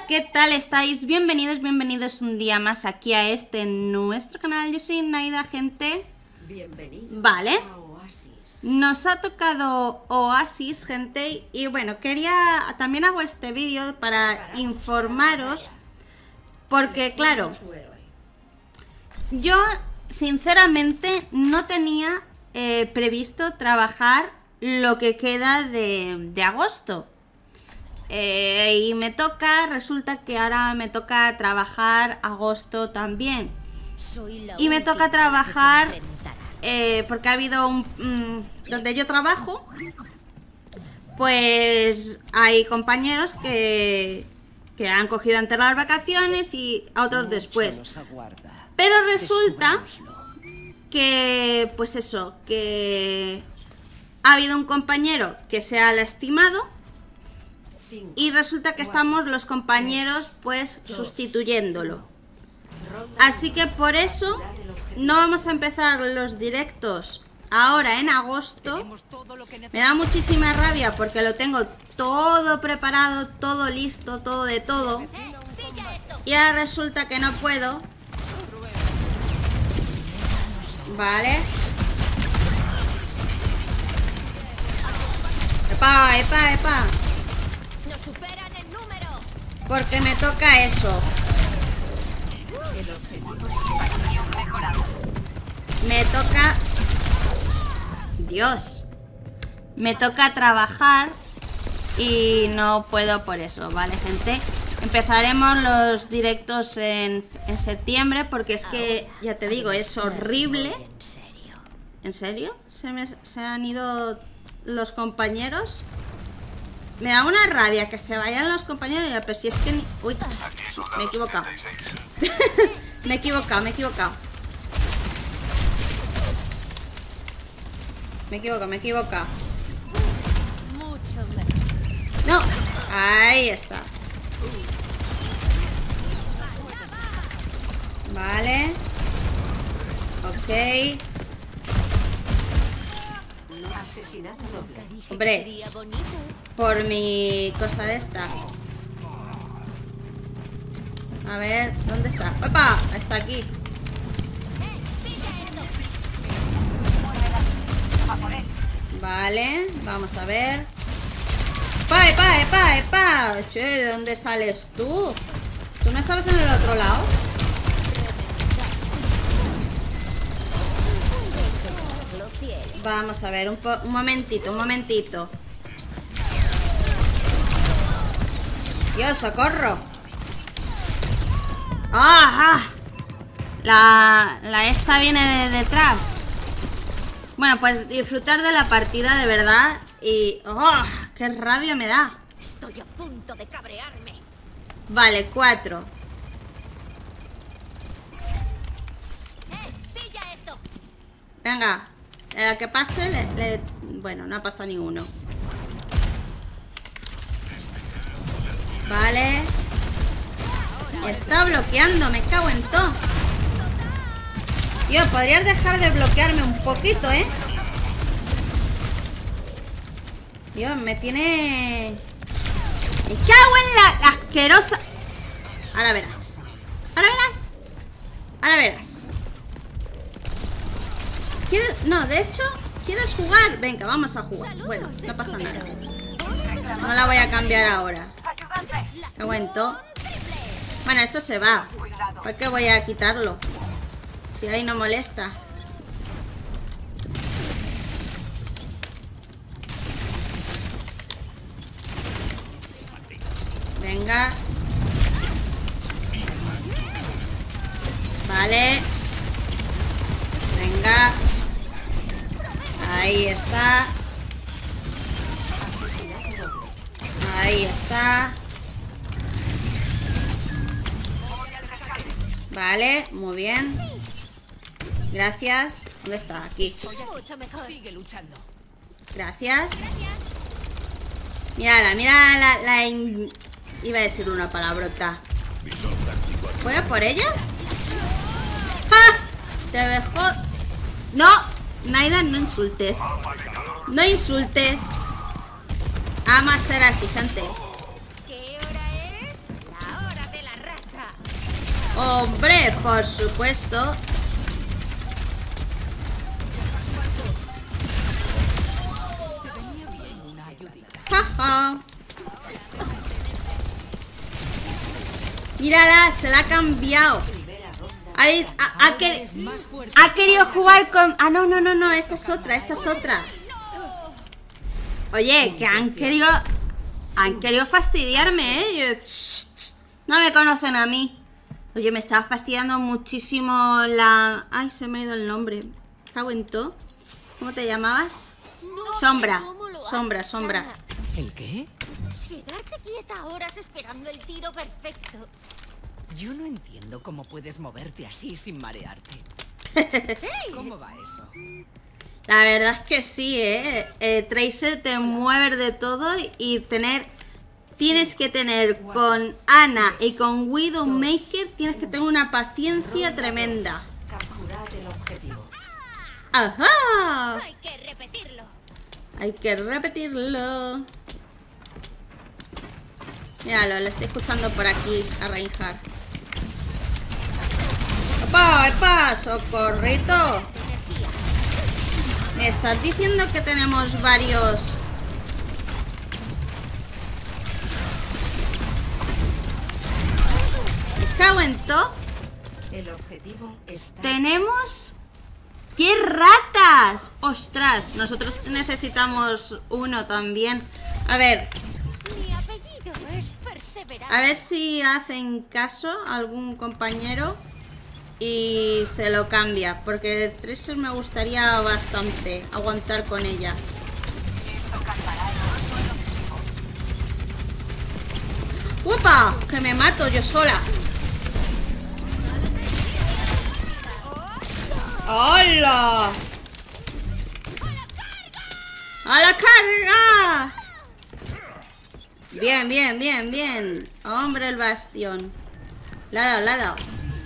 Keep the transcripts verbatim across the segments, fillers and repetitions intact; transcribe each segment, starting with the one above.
¿qué tal estáis? Bienvenidos, bienvenidos un día más aquí a este nuestro canal. Yo soy Naida, gente. Bienvenidos Vale. a Oasis. Nos ha tocado Oasis, gente. Y bueno, quería... También hago este vídeo para informaros. Porque, claro, yo sinceramente no tenía eh, previsto trabajar lo que queda de, de agosto. Eh, y me toca, resulta que ahora me toca trabajar agosto también. Y me toca trabajar eh, porque ha habido un... Mmm, donde yo trabajo, pues hay compañeros que, que han cogido antes las vacaciones y a otros después. Pero resulta que, pues eso, que ha habido un compañero que se ha lastimado. Y resulta que estamos los compañeros pues sustituyéndolo. Así que por eso no vamos a empezar los directos ahora en agosto. Me da muchísima rabia porque lo tengo todo preparado, todo listo, todo de todo. Y ahora resulta que no puedo. Vale. Epa, epa, epa. Superan el número. Porque me toca eso. Me toca... Dios. Me toca trabajar y no puedo por eso, ¿vale, gente? Empezaremos los directos en, en septiembre porque es que, ya te digo, es horrible. ¿En serio? ¿Se, me, se han ido los compañeros? Me da una rabia que se vayan los compañeros. Pero si es que ni... Uy, me he equivocado. Me he equivocado, me he equivocado. Me he equivocado, me he equivocado. No, ahí está. Vale. Ok. Asesinato doble. Hombre, por mi cosa de esta. A ver, ¿dónde está? ¡Opa! Está aquí. Vale, vamos a ver. ¡Epa, epa, epa, epa! Che, ¿de dónde sales tú? ¿Tú no estabas en el otro lado? Vamos a ver, un, po un momentito, un momentito. Dios, socorro. ¡Ah! La, la esta viene de detrás. Bueno, pues disfrutar de la partida de verdad. Y... ¡oh! ¡Qué rabia me da! Estoy a punto de cabrearme. Vale, cuatro. Eh, pilla esto. Venga. El que pase, le, le... bueno, no ha pasado ninguno. Vale. Está bloqueando, me cago en todo. Tío, podrías dejar de bloquearme un poquito, ¿eh? Tío, me tiene... Me cago en la asquerosa... Ahora verás. Ahora verás. Ahora verás. ¿Quieres? No, de hecho, ¿quieres jugar? Venga, vamos a jugar. Bueno, no pasa nada. No la voy a cambiar ahora. Aguanto. Bueno, esto se va. ¿Por qué voy a quitarlo? Si ahí no molesta. Venga. Vale. Venga. Ahí está. Ahí está. Vale, muy bien. Gracias. ¿Dónde está? Aquí. Sigue luchando. Gracias. Mírala, mira la, la in... Iba a decir una palabrota. ¿Voy a por ella? ¡Ja! Te dejó... No, Naida, no insultes. No insultes. Ama ser así, gente. ¿Qué hora es? La Hombre, por supuesto. Jaja. Mírala, se la ha cambiado. Ha, ha, ha, quer, ha querido jugar con... Ah, no, no, no, no, esta es otra, esta es otra. Oye, que han querido... Han querido fastidiarme, ¿eh? No me conocen a mí. Oye, me estaba fastidiando muchísimo la... Ay, se me ha ido el nombre. Cago en todo. ¿Cómo te llamabas? Sombra, sombra, sombra. ¿El qué? Quedarte quieta horas esperando el tiro perfecto. Yo no entiendo cómo puedes moverte así sin marearte. ¿Cómo va eso? La verdad es que sí, ¿eh? eh Tracer te mueve de todo y tener... Tienes que tener con Ana y con Widowmaker, tienes que tener una paciencia tremenda. Capturad el objetivo. ¡Ajá! Hay que repetirlo. Hay que repetirlo. Míralo, le estoy escuchando por aquí a Reinhardt. ¡Epa, epa! ¡Socorrito! ¿Me estás diciendo que tenemos varios? ¿Me cago en todo? El objetivo está... Tenemos... ¡Qué ratas! ¡Ostras! Nosotros necesitamos uno también. A ver. Mi apellido es Perseverante. A ver si hacen caso a algún compañero y se lo cambia. Porque Tracer me gustaría bastante aguantar con ella. ¡Upa! Que me mato yo sola. ¡Hola! ¡A la carga! Bien, bien, bien, bien. Hombre, el bastión. Le ha dado, le ha dado.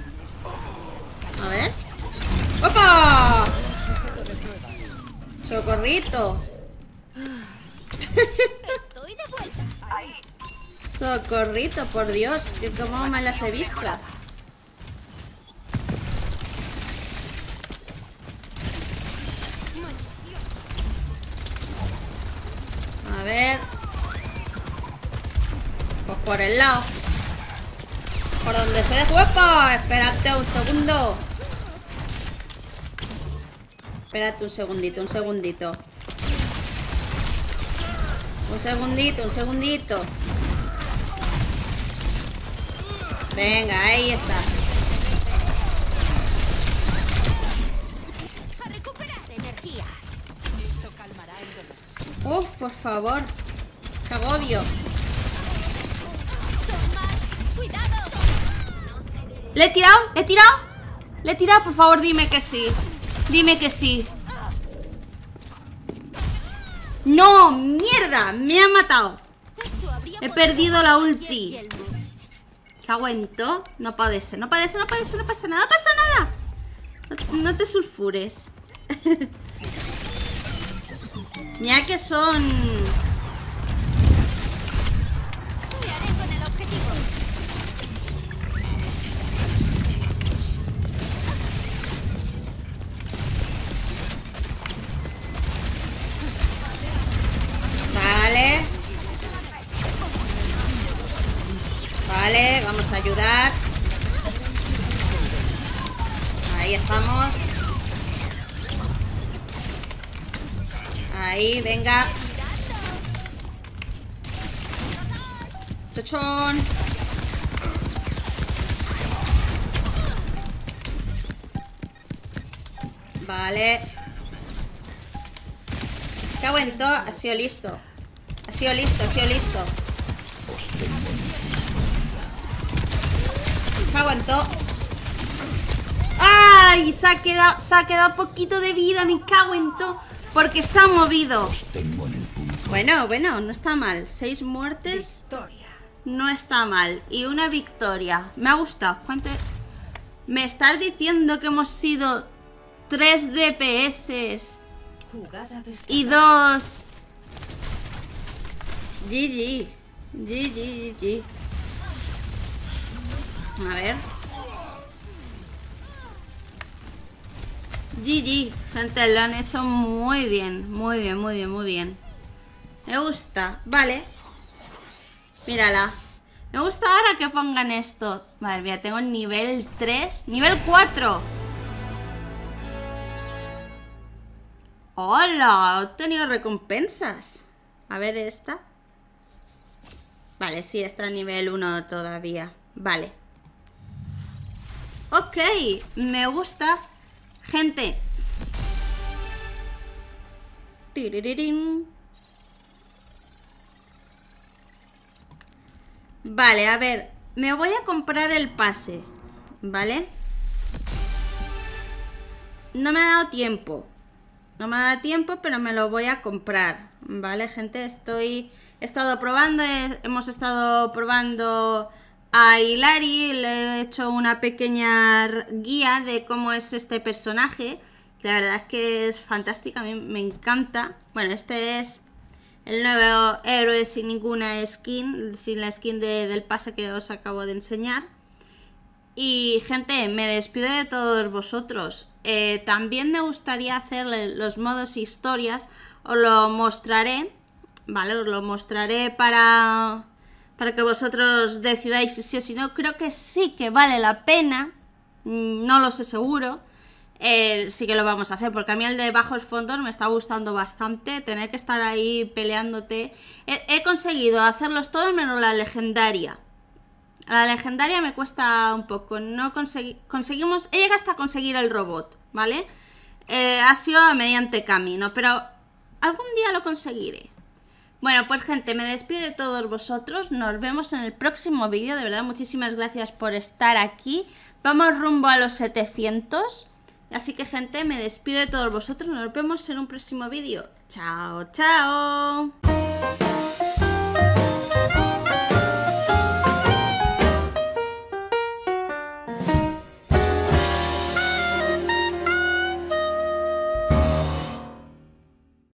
A ver. ¡Opa! ¡Socorrito! Estoy de vuelta. Socorrito, por Dios. Que cómo me las he visto. A ver. Pues por el lado. Por donde se dé hueco. Espérate un segundo. Espérate un segundito, un segundito. Un segundito, un segundito. Venga, ahí está. A recuperar energías. Esto calmará el dolor. Uf, por favor. Qué agobio. Son más. Cuidado. ¿Le he tirado? ¿Le he tirado? ¿Le he tirado? Por favor, dime que sí. Dime que sí. ¡No! ¡Mierda! Me ha matado. Eso habría He podido perdido la cualquier ulti. yelmo. ¿Qué aguento? No puede ser, no puede ser, no puede ser, no pasa nada, no pasa nada. No, no te sulfures. Mira que son... Me haré con el objetivo. Vale. Vale, vamos a ayudar. Ahí estamos. Ahí, venga. Chochón. Vale. ¿Qué aguantó? Ha sido listo. Ha sido listo, ha sido listo. ¿Qué aguantó? ¡Ay! Se ha quedado, se ha quedado poquito de vida. Me cago en todo. Porque se ha movido. Bueno, bueno, no está mal. Seis muertes. Victoria. No está mal. Y una victoria. Me ha gustado. ¿Cuánto? Me estás diciendo que hemos sido tres D P S Jugada de y dos G G. G G G. A ver. G G, gente, lo han hecho muy bien, muy bien, muy bien, muy bien. Me gusta, vale. Mírala. Me gusta ahora que pongan esto. Vale, mira, tengo nivel tres, nivel cuatro. ¡Hola! He tenido recompensas. A ver esta. Vale, sí, está a nivel uno todavía. Vale. Ok, me gusta. Gente. Tiririrín. Vale, a ver. Me voy a comprar el pase. ¿Vale? No me ha dado tiempo. No me ha dado tiempo, pero me lo voy a comprar. Vale, gente, estoy... He estado probando, he, hemos estado probando a Hilary. Le he hecho una pequeña guía de cómo es este personaje. La verdad es que es fantástica, a mí me encanta. Bueno, este es el nuevo héroe sin ninguna skin, sin la skin de, del pase que os acabo de enseñar. Y gente, me despido de todos vosotros. Eh, también me gustaría hacer los modos historias. Os lo mostraré, ¿vale? Os lo mostraré para, para que vosotros decidáis si sí o si no. Creo que sí que vale la pena. No lo sé seguro. Eh, sí que lo vamos a hacer, porque a mí el de bajos fondos me está gustando bastante. Tener que estar ahí peleándote. He, he conseguido hacerlos todos menos la legendaria. La legendaria me cuesta un poco. No consegui conseguimos. He llegado hasta conseguir el robot, ¿vale? Eh, ha sido mediante camino, pero algún día lo conseguiré. Bueno, pues gente, me despido de todos vosotros. Nos vemos en el próximo vídeo. De verdad, muchísimas gracias por estar aquí. Vamos rumbo a los setecientos. Así que gente, me despido de todos vosotros. Nos vemos en un próximo vídeo. Chao, chao.